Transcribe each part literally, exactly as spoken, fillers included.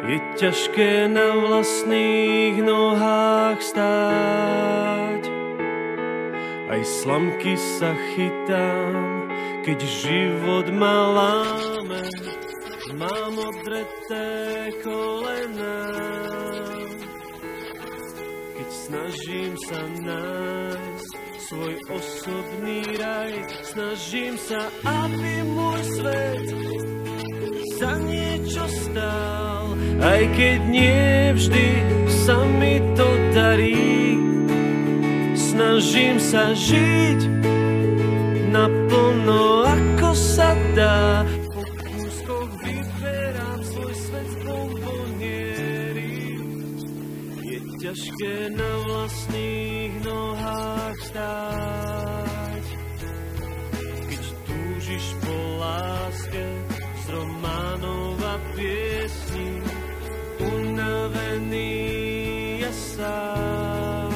Je ťažké na vlastných nohách stáť. Aj slamky sa chytám, keď život ma láme. Mám odreté kolená, keď snažím sa nájsť svoj osobný raj. Snažím sa, aby môj svet sa niečo stál, aj keď nie vždy sa mi to darí. Snažím sa žiť naplno, ako sa dá. Po kúskoch vyberám svoj svet z bomboniéry. Je ťažké na vlastných nohách stáť, keď túžiš po láske z románov a piesní. Unavený ja sám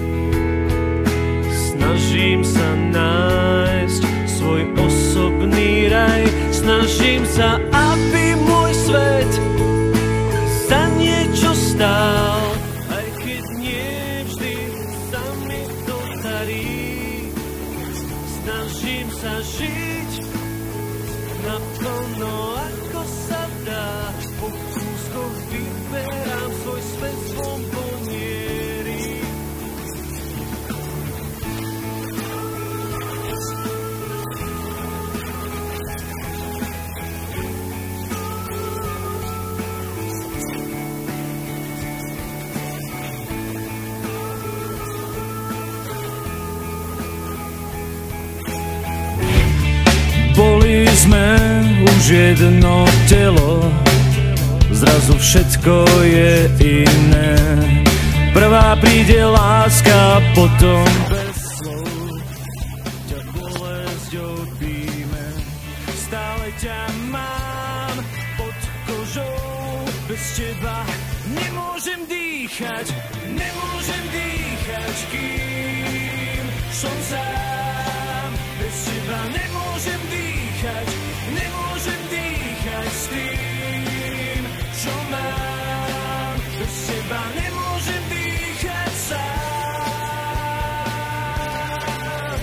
snažím sa nájsť svoj osobný raj. Snažím sa, aby môj svet sa niečo stál, aj keď nie vždy sa mi to darí. Snažím sa žiť naplno, ako sa dá. Po kúskoch vyberám svoj svet z bomboniéry. Boli sme už jedno telo, zrazu všetko je iné. Prvá príde láska, potom bez slov ťa bolesť obíme. Stále ťa mám pod kožou, bez teba nemôžem dýchať. Nemôžem dýchať, kým som sám. Bez teba nemôžem dýchať, nemôžem dýchať s tým, čo mám. Bez teba nemôžem dýchať sám.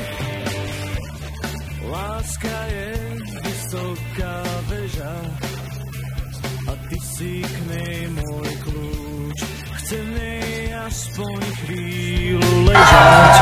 Láska je vysoká veža a ty si k nej môj kľúč. Chcem v nej aspoň chvíľu ležať.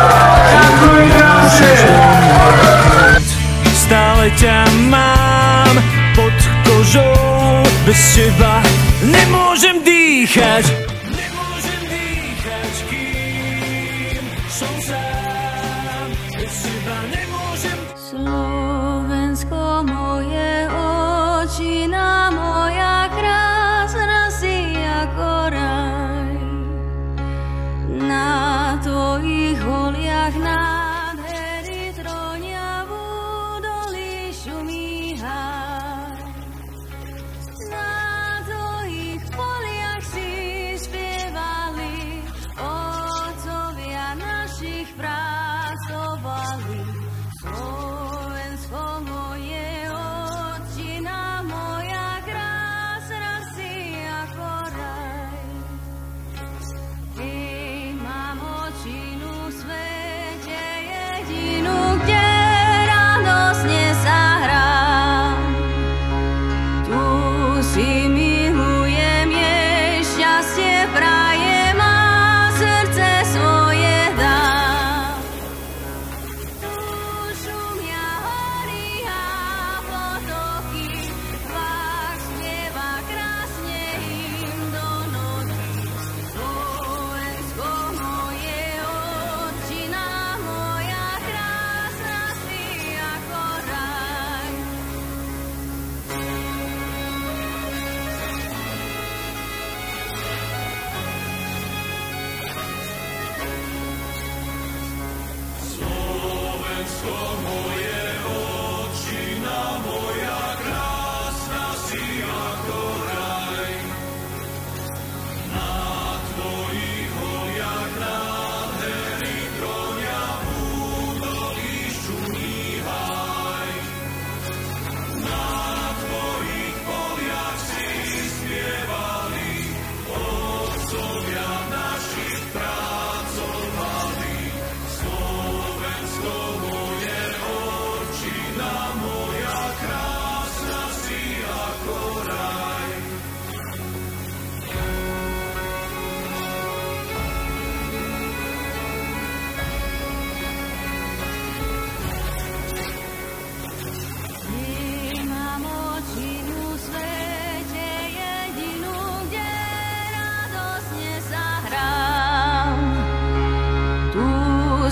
Stále ťa mám pod kožou, bez teba nemôžem dýchať. Nemôžem dýchať, kým som sám. Bez teba nemôžem. Slovensko, moje očina, moja krásna si ako raj. Na tvojich holiach nádhery trónia, v údolí šumí háj. Na tvojich poliach si spievali, otcovia našich pracovali. Slovensko, moje očina, moja krásna si ako raj. Keď mám očinu v svete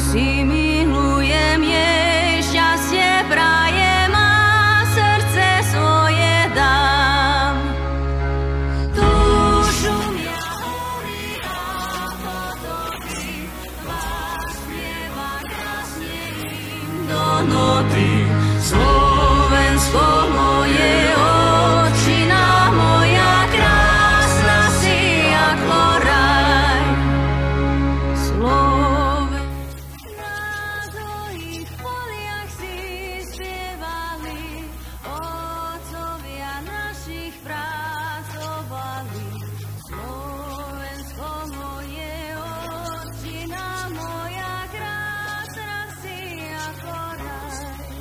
si milujem jej, šťastie prajem a srdce svoje dám. Dušu mňa horí a potoky, vás spieva krásne im do noty. Slovensko moje, očina moja, krásna si ako raj. Sloven na dlhých poliach si spievali, otcovia našich pracovali. Slovensko moje, očina moja, krásna si ako raj.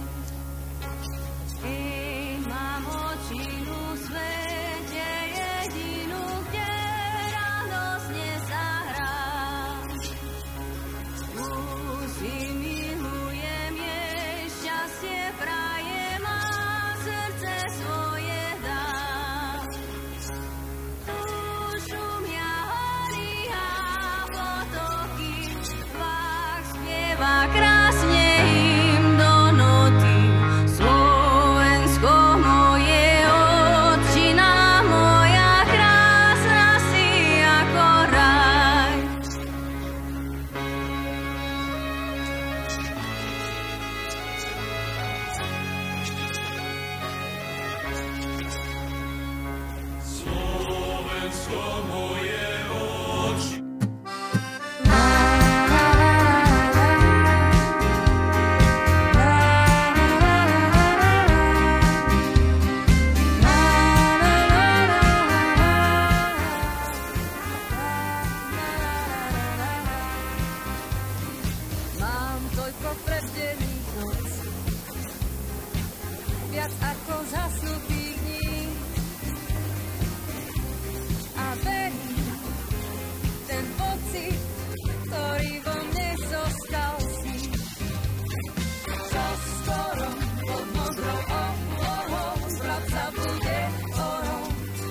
Keď mám očinu v svete jedinú, kde radosne zahrám. Tu si milujem jej, šťastie prajem a srdce svoje dám. Dušu mňa horí a potoky, vách spieva krásne im do noty. Slovensko moje, otčina moja, krásna si ako raj. Slovensko moje oči. Mám toľko prebdených noc, viac ako zhasnutých dní. A verím, ten pocit, ktorý vo mne zostal si. Čo skoro pod modrou oblohou zvrať sa bude orou.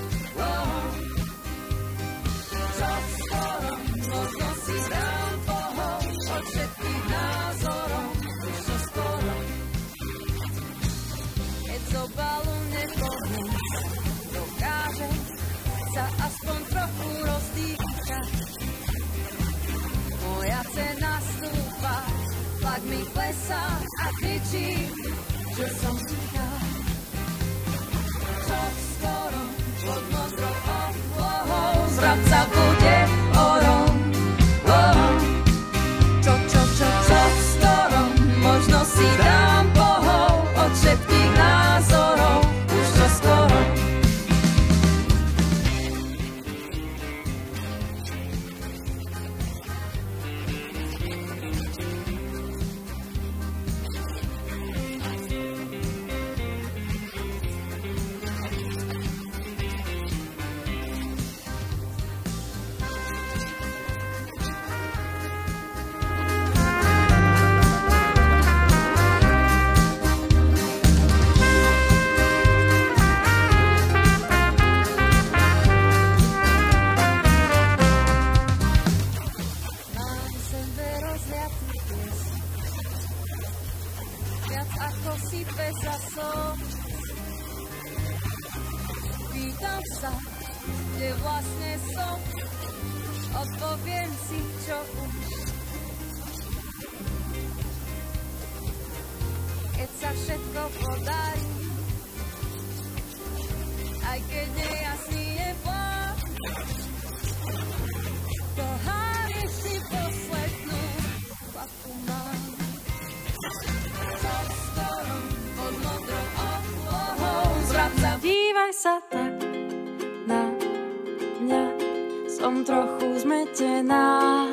Čo skoro možno si dám pohov od všetkých názorov. Už čo skoro, keď z obalu nepoznám, dokáže sa aspoň trochu rozdýchať. Moja cena stúpa, tlak mi klesá a kričí, že som tichá. Čo skoro pod modrou oblohou zvrať sa bude orou. Čo, čo, čo, čo skoro možno si dám pohov od všetkých názorov. Už čo skoro. Mám sebe rozliatý ples, viac ako sype za sol. Pýtam sa, kde vlastne som, odpoviem si, čo už. Keď sa všetko podarí, aj keď nejasný je plán, to hári si poslednú chlapku mám. Čo skoro pod modrou oblohou zvrať sa. Dívaj sa tak na mňa, som trochu zmetená.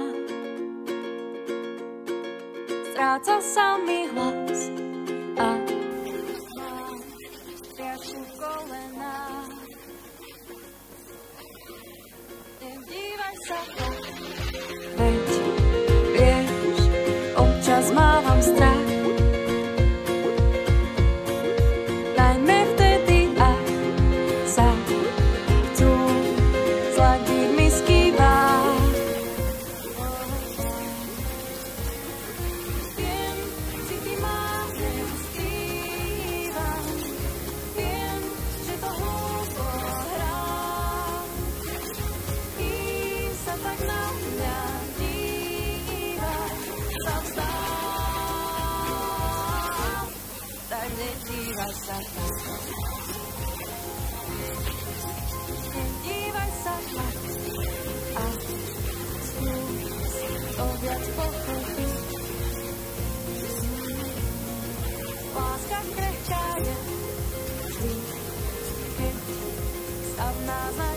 Stráca sa mi hlas a mám triašku kolená. Nedívaj sa tak, veď vieš, občas mávam strach. Najmä vtedy, ak sa chcú zladiť mi skývať. nedívaj sa tak. Nedívaj sa tak a skús to viac pochopiť. Láska krehká je vždy, keď stav nás